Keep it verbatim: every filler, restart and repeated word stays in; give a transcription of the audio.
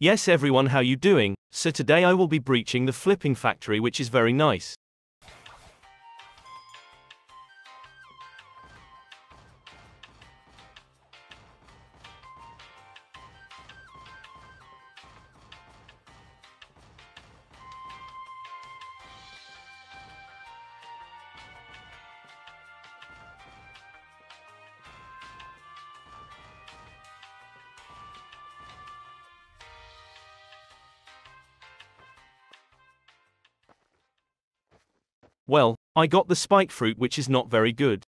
Yes everyone, how you doing? So today I will be breaching the flipping factory, which is very nice. Well, I got the spike fruit, which is not very good.